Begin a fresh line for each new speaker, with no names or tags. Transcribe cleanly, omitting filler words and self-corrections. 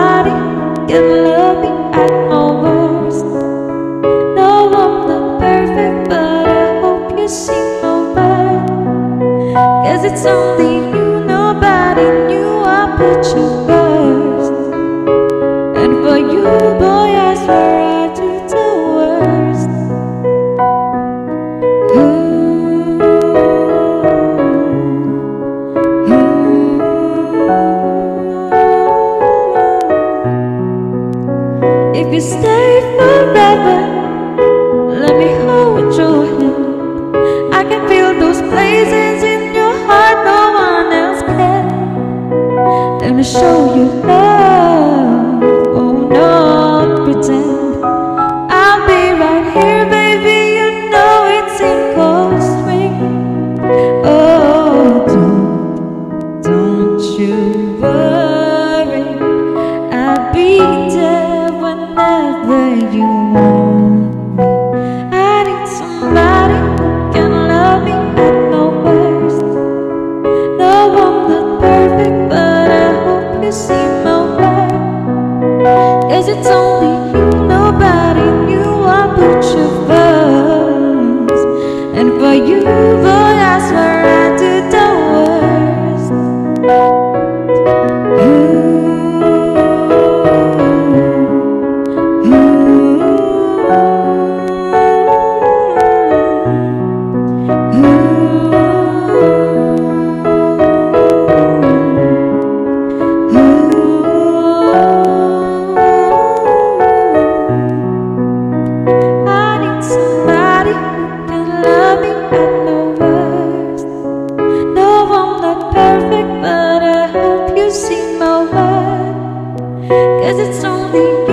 somebody who can love me at my worst. No, I'm not perfect, but I hope you see my worth. 'Cause it's only you, nobody knew I put you first. And for you, boy, I swear I do the worst. If you stay forever, let me hold your hand. I can feel those places in your heart no one else can. Let me show you love, oh, not pretend. I'll be right here, baby, you know it's in cold swing. Oh, don't you worry, I'll be there whenever you want me. I need somebody who can love me at my worst. No, I'm not perfect, but I hope you see my worth. 'Cause it's only you, nobody knew I put you first. And for you, boy, I swear I do the worst. See my worth, 'cause it's only